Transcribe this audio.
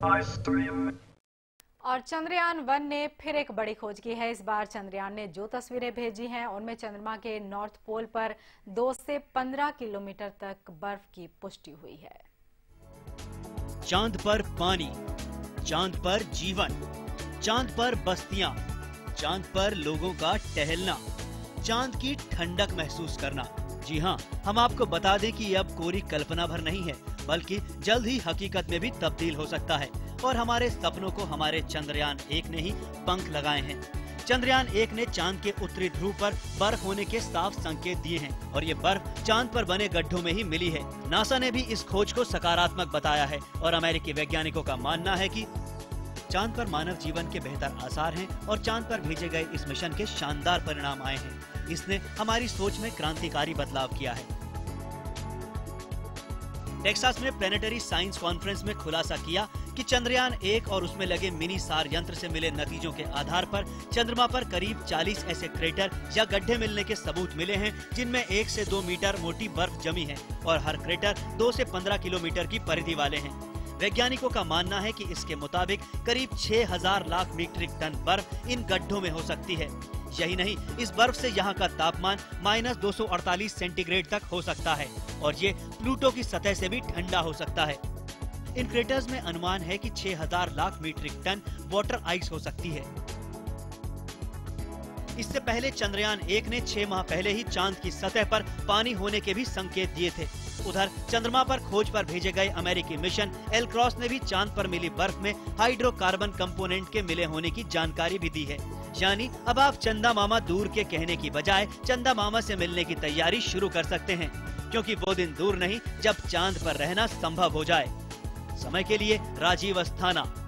और चंद्रयान-1 ने फिर एक बड़ी खोज की है। इस बार चंद्रयान ने जो तस्वीरें भेजी हैं उनमें चंद्रमा के नॉर्थ पोल पर 2 से 15 किलोमीटर तक बर्फ की पुष्टि हुई है। चांद पर पानी, चांद पर जीवन, चांद पर बस्तियां, चांद पर लोगों का टहलना, चांद की ठंडक महसूस करना। जी हाँ, हम आपको बता दें कि ये अब कोरी कल्पना भर नहीं है, बल्कि जल्द ही हकीकत में भी तब्दील हो सकता है। और हमारे सपनों को हमारे चंद्रयान-1 ने ही पंख लगाए हैं। चंद्रयान-1 ने चांद के उत्तरी ध्रुव पर बर्फ होने के साफ संकेत दिए हैं और ये बर्फ चांद पर बने गड्ढों में ही मिली है। नासा ने भी इस खोज को सकारात्मक बताया है और अमेरिकी वैज्ञानिकों का मानना है कि चांद पर मानव जीवन के बेहतर आसार हैं और चांद पर भेजे गए इस मिशन के शानदार परिणाम आए हैं। इसने हमारी सोच में क्रांतिकारी बदलाव किया है। टेक्सास में प्लेनेटरी साइंस कॉन्फ्रेंस में खुलासा किया कि चंद्रयान-1 और उसमें लगे मिनी सार यंत्र से मिले नतीजों के आधार पर चंद्रमा पर करीब 40 ऐसे क्रेटर या गड्ढे मिलने के सबूत मिले हैं जिनमें 1 से 2 मीटर मोटी बर्फ जमी है और हर क्रेटर 2 से 15 किलोमीटर की परिधि वाले हैं। वैज्ञानिकों का मानना है कि इसके मुताबिक करीब 6000 लाख मीट्रिक टन बर्फ इन गड्ढों में हो सकती है। यही नहीं, इस बर्फ से यहाँ का तापमान -248 सेंटीग्रेड तक हो सकता है और ये प्लूटो की सतह से भी ठंडा हो सकता है। इन क्रेटर्स में अनुमान है कि 6000 lakh metric ton water ice हो सकती है। इससे पहले चंद्रयान-1 ने 6 माह पहले ही चांद की सतह पर पानी होने के भी संकेत दिए थे। उधर चंद्रमा पर खोज पर भेजे गए अमेरिकी मिशन एलक्रॉस ने भी चांद पर मिली बर्फ में हाइड्रोकार्बन कंपोनेंट के मिले होने की जानकारी भी दी है। यानी अब आप चंदा मामा दूर के कहने की बजाय चंदा मामा से मिलने की तैयारी शुरू कर सकते हैं, क्योंकि वो दिन दूर नहीं जब चांद पर रहना संभव हो जाए। समय के लिए राजीव अस्थाना।